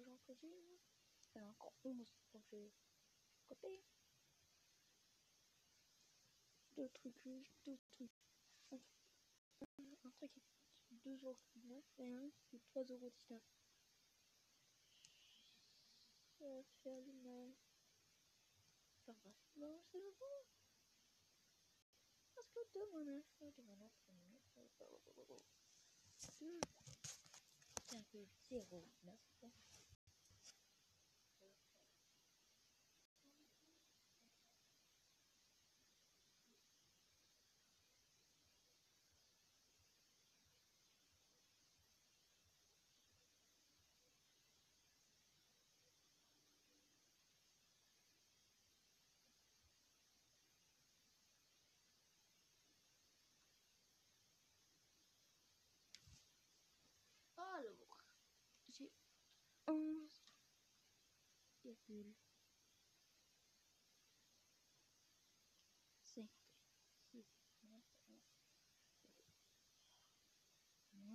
gens que j'ai, moi. Il y en a encore 11, donc j'ai côté. Deux trucs, un truc qui est 2,19€ et un qui est 3,19€. Ça va faire du mal. Enfin bref, non, c'est le bon. Parce que 2 -9, 2,09. Alors, j'ai 11,5 6 moins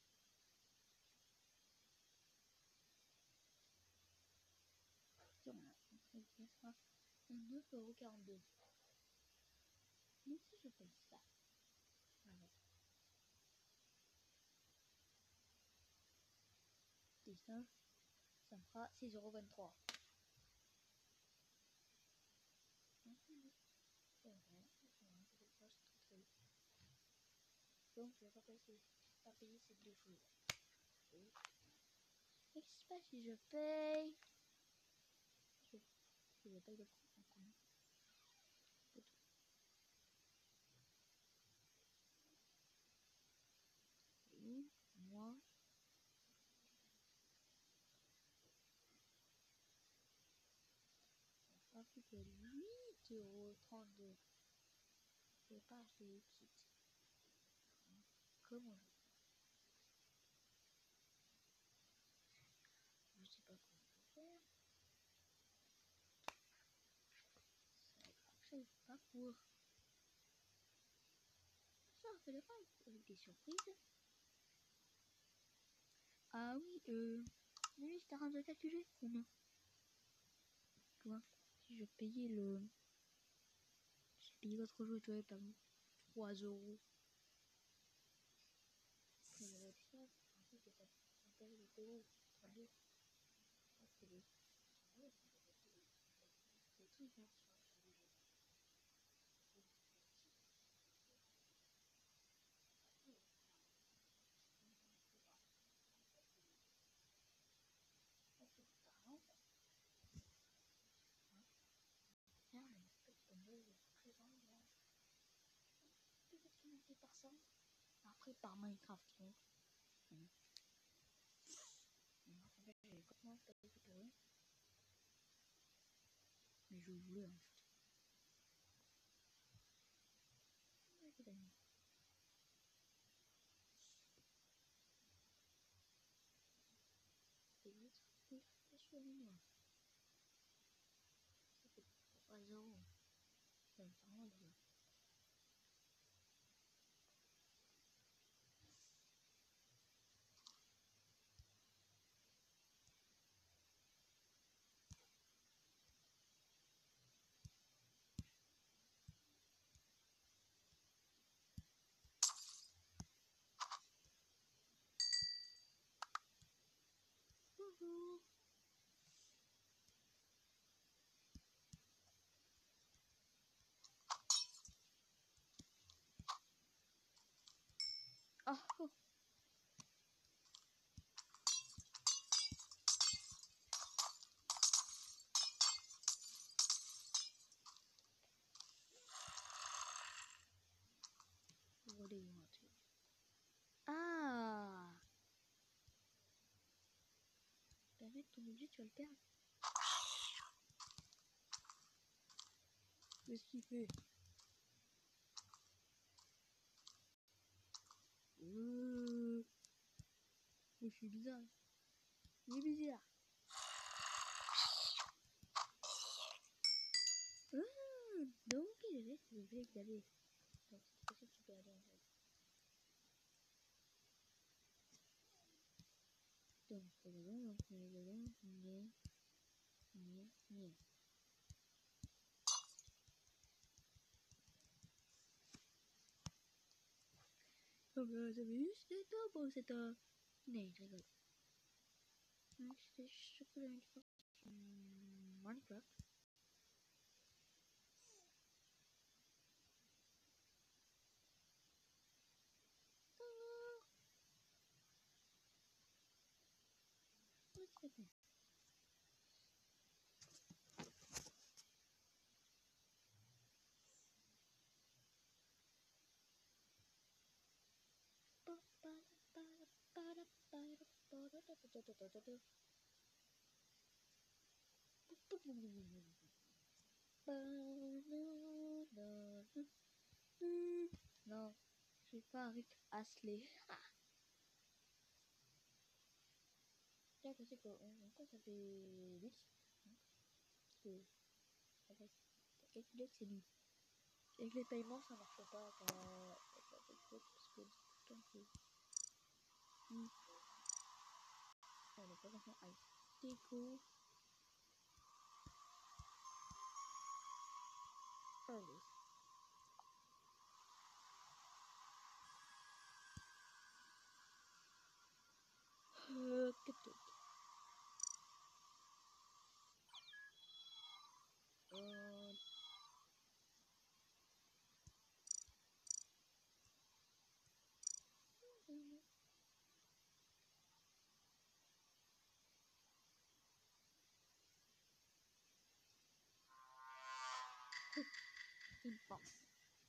ça sera 9,42€. Mais si je paye ça, voilà. 19, ça me fera 6,23€. Donc je vais pas payer ces deux choses. Mais qu'est-ce qui se passe si je paye? Je paye le prix en commun. Et moi, ça fait que 8,32€. Je vais pas acheter les kits. Comment je sais pas comment je vais faire. Ça va pas pour. Ça fait pas des surprises. Ah oui, lui, c'était en train de calculer combien. Tu vois, si je payais le. J'ai payé l'autre jeu, tu vois, par 3€. Le ça, en fait, ça paye le taux. 32. C'est des. C'est tout bien sur le jeu. Peut-être qu'il manquait par ça. Après, par Minecraft, donc. En fait, j'ai complètement payé pour eux. Mais je voulais, en fait. C'est bien. C'est vite. Oui, c'est sur les noix. Ça fait 3€. Ça me fait vraiment drôle. Bonjour. Ah, oh. What do you want to? Ah. Bah mec, ton objet, tu vas le perdre. Qu'est-ce qu'il fait? Je suis bizarre. Il est bizarre. Donc il est là, je vais y aller. Donc c'est possible que tu peux aller en fait. Bon, c'est un... Nee, je rigole. Je peux Minecraft. What's happening? Non, je suis pas avec Ashley. Tiens, que c'est quoi? Ça fait 10. Parce que, en fait, calculer que c'est nul. Avec les paiements, ça marche pas parce que tant que... On n'est pas vraiment ice. Déco. Early. Peut-être. Une pense.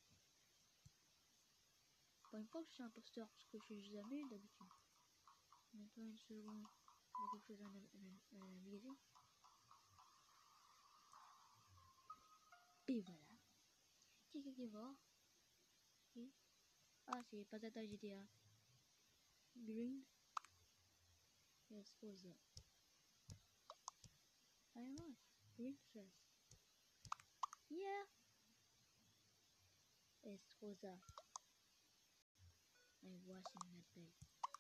Pas une fois que je suis imposteur parce que je suis jamais eu d'habitude. Maintenant une seconde. On va faire un magazine. Et voilà. Qui est mort? Oui. Ah, c'est Patata GTA. Green. Yes, what's that? I know. Green dress. Yeah. Yes, what's that? I'm washing that bed.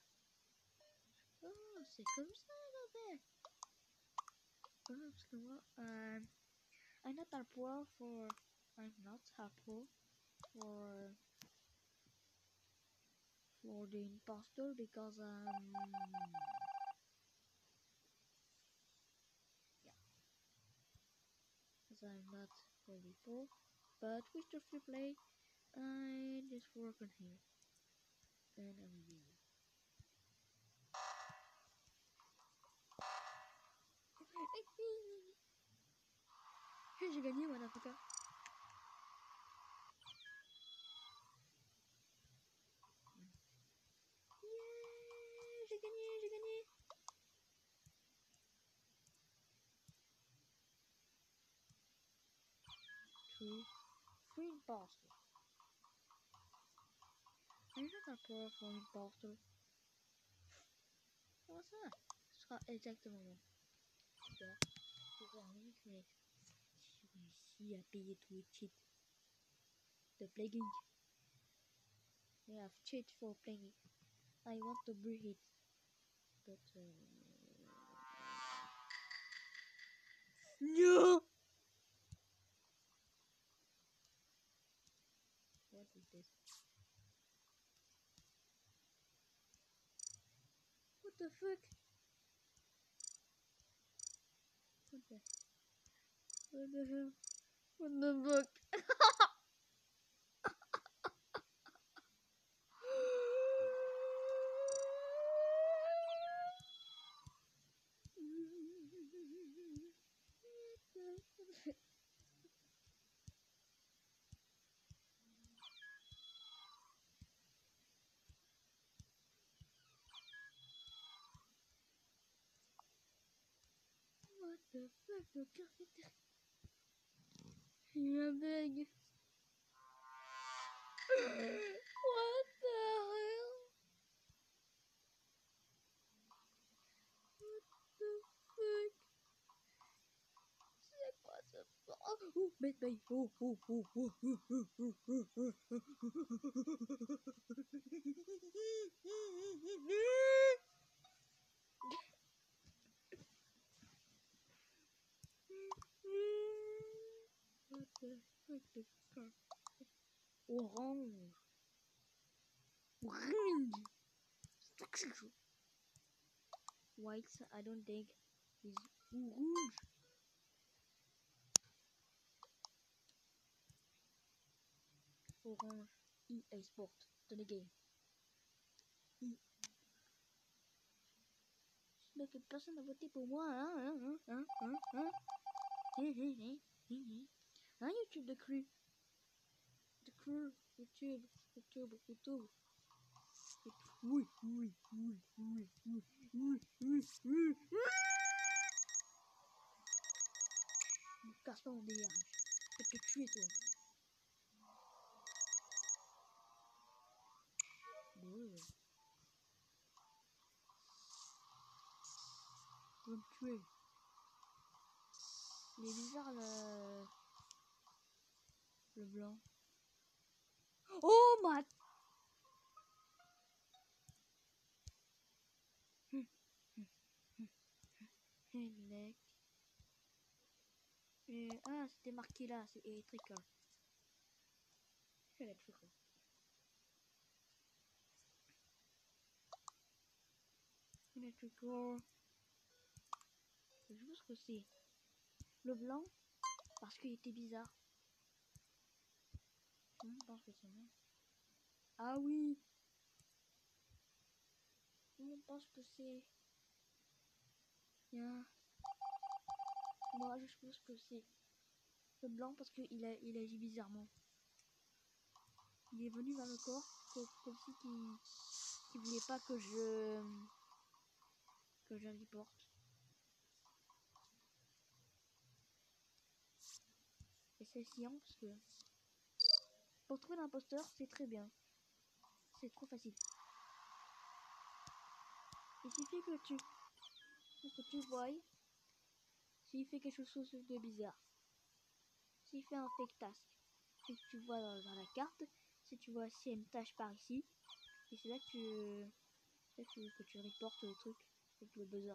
Oh, c'est comme ça là-bas. Oh, parce que moi, I'm not a pro for... I'm not a pro for the imposter because yeah, because I'm not very pro. But with the free play, I just work on here and I'm busy. J'ai gagné, motherfucker. Yeah, j'ai gagné. Free imposter. I'm not a pro for imposter. Comment ça? Ce sera exactement bon. Super. Pour réussir à payer tous les cheats de playing. They have cheat for playing. I want to breathe it, but no. What is this? What the fuck? What the? What the hell? What the fuck? What the fuck? You're big. What the hell? What the fuck? C'est quoi ce... Oh, bête. Oh. Orange. Orange. White, I don't think is orange. Orange. EA Sport. Dans les games. Mais que personne n'a voté pour moi, hein. Un YouTube de cru. De cru. YouTube. Oui. Ne casse pas mon délire. Je vais te tuer, toi. Ouais. Tu vas me tuer. Il est bizarre le blanc. Oh my. Mec. Ah, c'était marqué là, c'est électrical. Electrical. Electrical. Je pense que c'est le blanc parce qu'il était bizarre. Je pense que c'est moi. Ah oui. On pense que c'est. Bien. Moi, je pense que c'est le blanc parce qu'il agit bizarrement. Il est venu vers le corps comme si qu'il voulait pas que je reporte. Et c'est chiant parce que pour trouver l'imposteur, c'est très bien. C'est trop facile. Il suffit que tu voies s'il fait quelque chose de bizarre. S'il fait un fake task, et que tu vois dans la carte, si tu vois s'il y a une tâche par ici, et c'est là que tu reportes le truc avec le buzzer.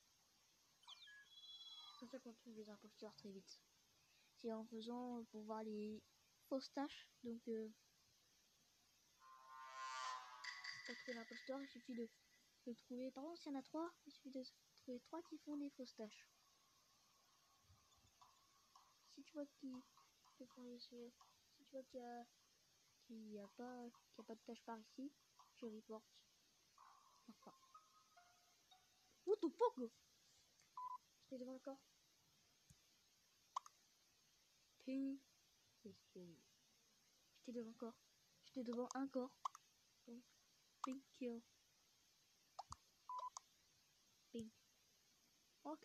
C'est comme ça qu'on trouve les imposteurs très vite. C'est en faisant pour voir les fausses tâches. Donc pour trouver l'imposteur, il suffit de trouver. Par exemple, s'il y en a 3, il suffit de trouver 3 qui font des fausses tâches. Si tu vois qui font les si tu vois qu'il n'y a pas de tâche par ici, tu reportes. Enfin. What the fuck? J'étais devant encore. Ping. J'étais devant encore. J'étais devant un corps. Donc, ping kill. Ping. Ok.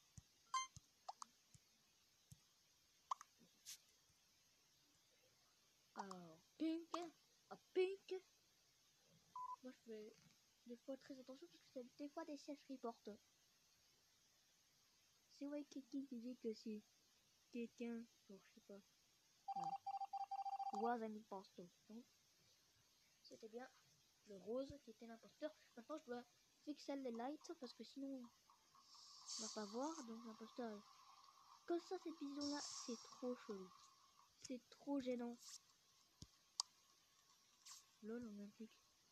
Alors, pink. Pink. Moi, je fais des fois très attention parce que c'est des fois des sièges reportent. C'est vrai quelqu'un qui dit que si quelqu'un, je sais pas, was un imposteur. Donc, c'était bien le rose qui était l'imposteur. Maintenant, je dois fixer les lights parce que sinon, on va pas voir. Donc, l'imposteur, comme ça, cette vision-là, c'est trop chelou. C'est trop gênant. Lol, on a un clic.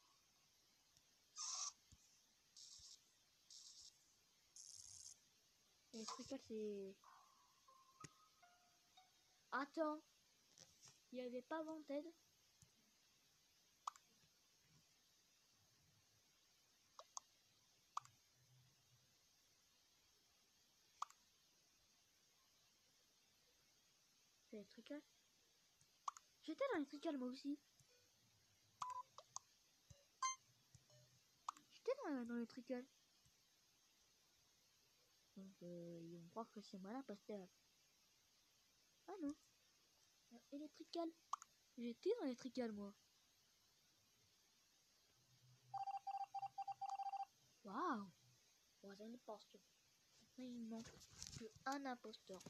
Et ce truc-là, c'est... Attends. Il n'y avait pas Wanted. C'est électrical. J'étais dans l'électrical moi aussi. J'étais dans l'électrical. Donc ils vont croire que c'est moi l'imposteur. Ah non. Électrical. J'étais dans l'électrical moi. Waouh. Bon, c'est un imposteur. Il manque qu'un imposteur.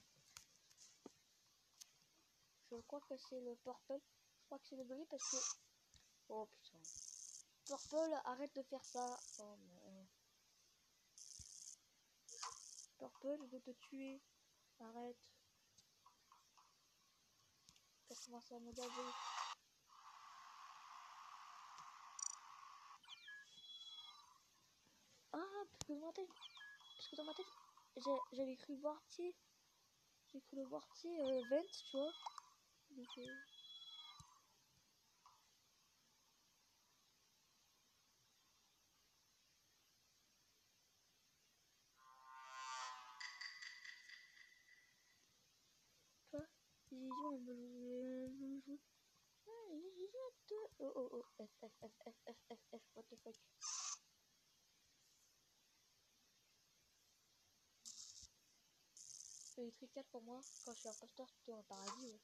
Je crois que c'est le purple. Je crois que c'est le gris parce que... Oh putain. Purple, arrête de faire ça. Oh non. Purple, je veux te tuer. Arrête. commencer à me gaver. Ah, parce que dans ma tête, j'avais cru voir, tu sais, j'ai cru le voir, tu sais, vent, tu vois. Donc, tu vois, j'ai dit, on me joue. Oh, oh, oh, F, what the fuck. C'est très calme pour moi, quand je suis imposteur, plutôt un paradis, ouais.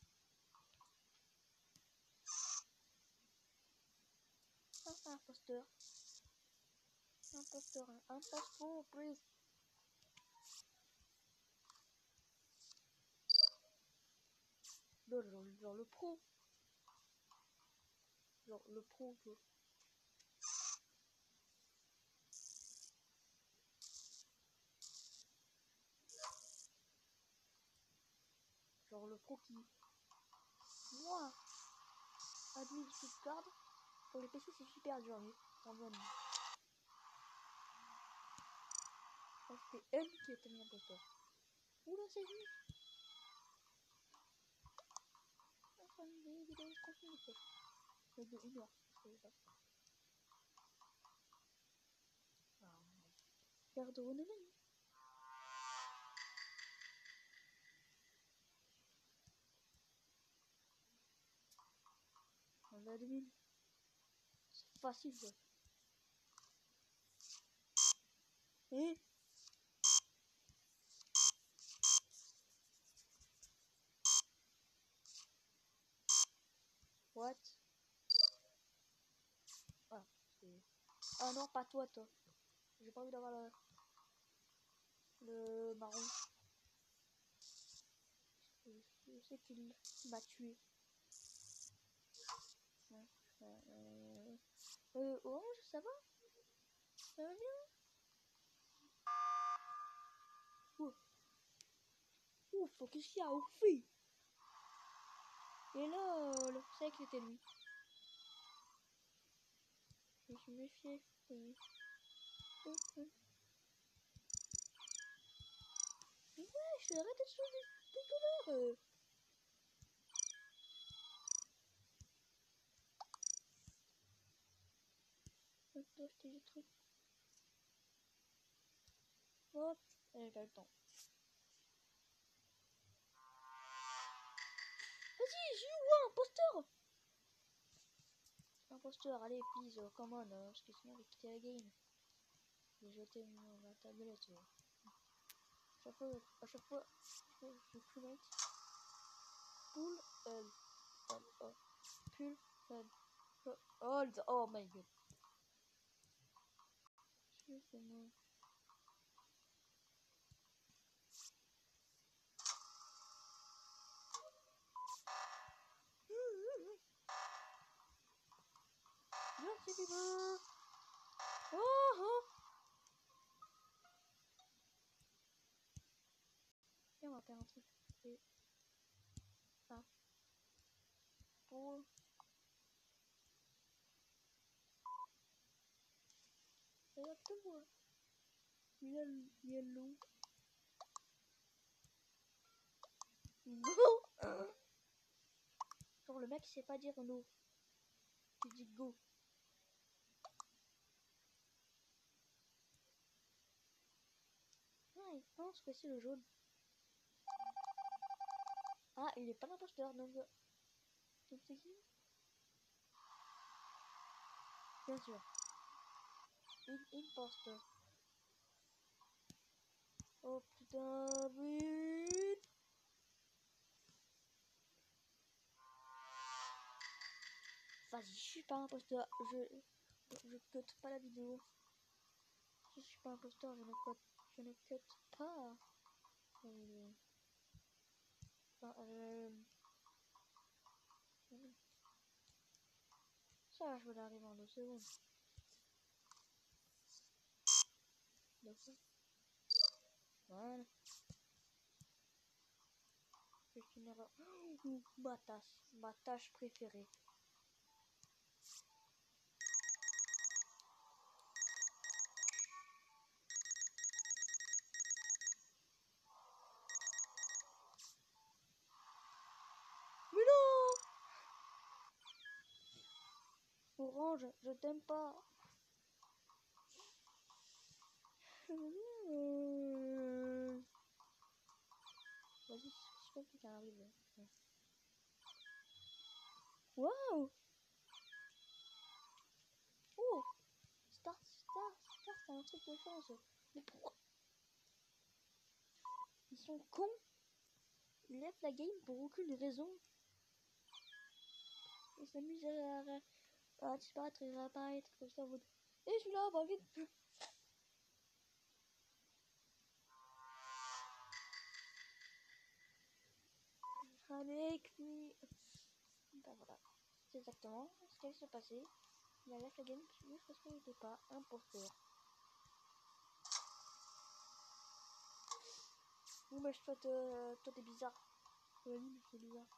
Ah, imposteur. Imposteur, imposteur, please. Genre le pro. Genre le pro, tu vois. Genre le pro qui... Moi, admin Stuttgart, pour les PC c'est super dur, mais en mode... C'était elle qui était mis imposteur. Oula, c'est lui. Enfin, des vidéos de contenu, quoi. Mais de 1 heure, je sais pas. Père de renommée. En admin. C'est facile, quoi. Et... What? Ah, c'est... Ah non, pas toi, toi. J'ai pas envie d'avoir le marron. Je sais qu'il m'a tué. Orange, ça va? Ça va bien? Ouf, qu'est-ce qu'il y a au fait? Et là, le sec c'était lui. Je me suis méfié. Oui. Mais ouais, je arrête de changer des couleurs. Je dois acheter des trucs. Hop, j'ai pas le temps. Vas-y, j'ai eu un imposteur. Imposteur, allez, please, come on, parce que sinon j'ai quitté la game. J'ai jeté ma tablette. À chaque fois, je crewmate. Pull, pull, hold, oh my god. C'est moi. Merci, Biba. Oh, oh. Viens, on va faire un truc. Et... Ah. Pour... Regarde tout moi. Yellow. Go. Genre le mec il sait pas dire no. Il dit go. Ah, il pense que c'est le jaune. Ah, il est pas l'imposteur, donc... Donc c'est qui? Bien sûr. Imposteur. Oh putain, oui. Vas-y, je suis pas imposteur. Je cut pas la vidéo. Je suis pas imposteur, je ne cut pas. Enfin, ça, je vais arriver en 2 secondes. Voilà. C'est une erreur. Ouh, ma tâche préférée. Mais non! Orange, je t'aime pas. Vas-y, je sais pas qui arrive. Waouh! Oh! Start, c'est un truc de chance. Mais pourquoi? Ils sont cons. Ils lèvent la game pour aucune raison. Ils s'amusent à disparaître et réapparaître comme ça en mode. Et je suis là, bah vite! Avec lui. Ben voilà. C'est exactement ce qui allait se passer. Il a lâché la game juste parce qu'il n'était pas imposteur. Bon bah je toi t'es bizarre. Oui, mais c'est bizarre.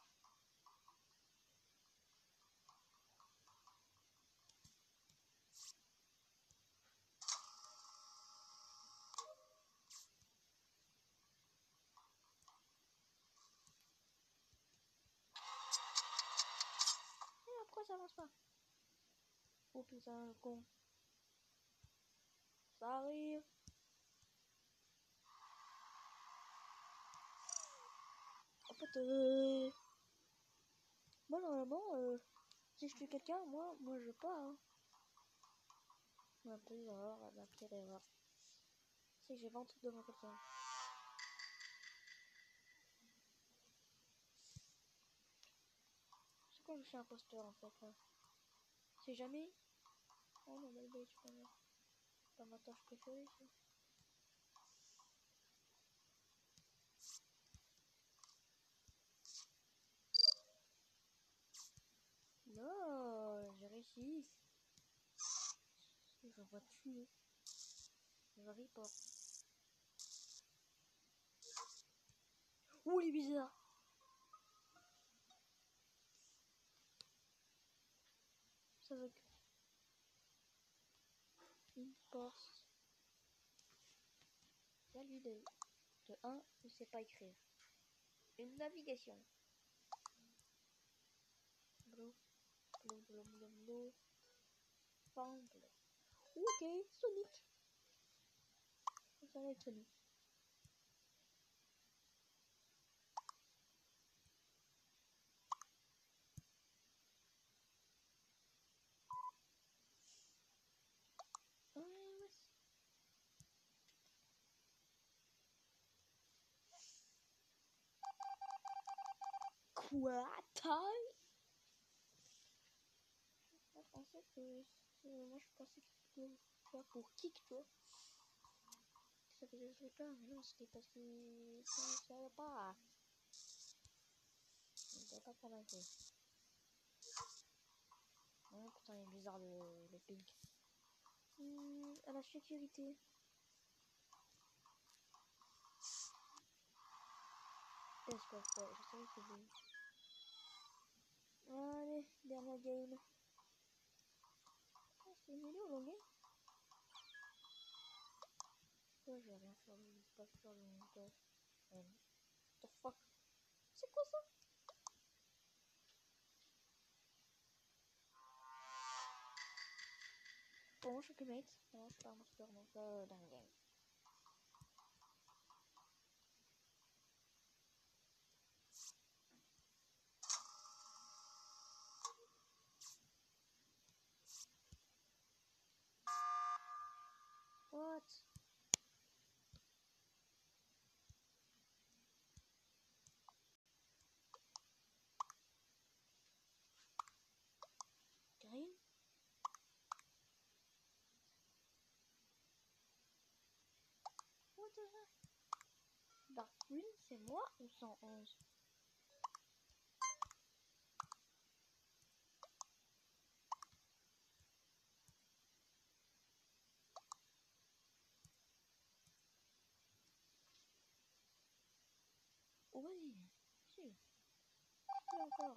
Et pourquoi ça avance pas? Oh putain, con. Ça arrive. En fait, moi normalement, si je tue quelqu'un, moi je pars. Hein. Ma pire erreur, ma pire erreur. C'est que j'ai pas un truc devant quelqu'un. C'est quand je suis imposteur en fait. Là. C'est jamais. Oh non, mais c'est pas ma tâche préférée ça. Non, j'ai réussi. Je vais tuer. Je report. Ouh, il est bizarre. Ça veut que. Une porte. Salut de 1, ne sait pas écrire. Une navigation. Bleu, bleu. Fangle. Ok, Sonic. Ça va être Sonic. Quoi? Taille? Je pensais que. Moi je pensais que c'était pour kick, tu vois. Ça faisait ce truc là, mais non, c'était parce que. Ça va pas. Il ne pas convaincu. Oh putain, il est bizarre le pink. À la sécurité. Est-ce que je savais que c'était. Allez, dernière game. Oh, c'est une vidéo longue. Ouais, je vais rien faire, je vais pas faire le montage. What the fuck? C'est quoi ça? Bon, je suis plus mate. Non, je suis pas un monster, donc dernière game. What? Green? What the heck? Dark Green, c'est moi ou 111? Oh, vas-y. Si. Là encore.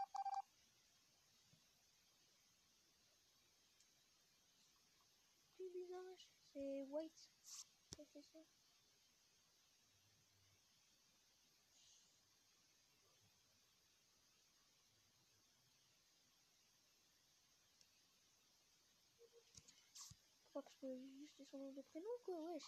Plus visage, c'est white. Qu'est-ce que c'est ça? Pourquoi? Parce que juste son nom de prénom, quoi, wesh.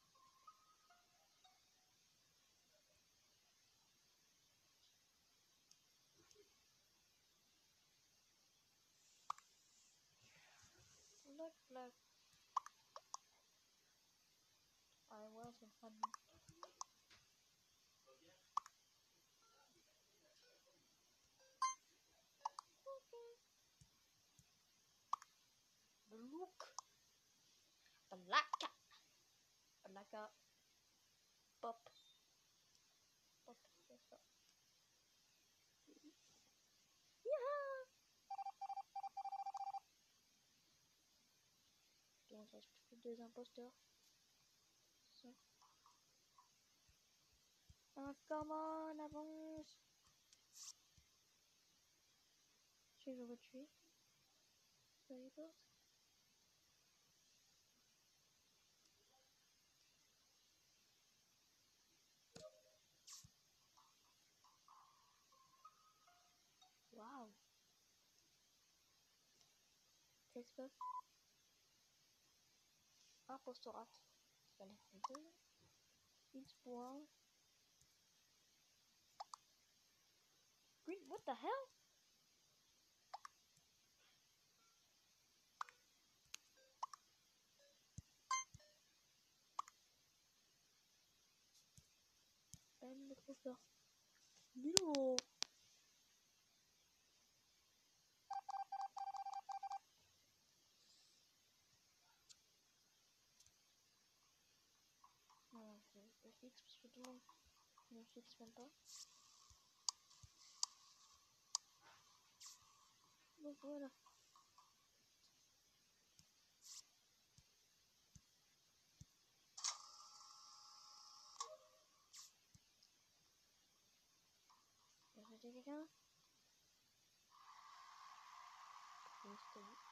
Black, black. I was a funny. The look. Black. Black. Pop. Pop, c'est ça. Yeah. Donc, ça reste plus que deux imposteurs. Ça. Come on, avance. Je vais tuer. Very good. Wow. Qu'est-ce que impostorat? Ça l'a fait deux. It's brown. Green, what the hell? Ben, le poster. No. Non, je fixe parce que tout le monde ne fixe même pas. Donc voilà. J'ai quelqu'un? Oui, c'était lui.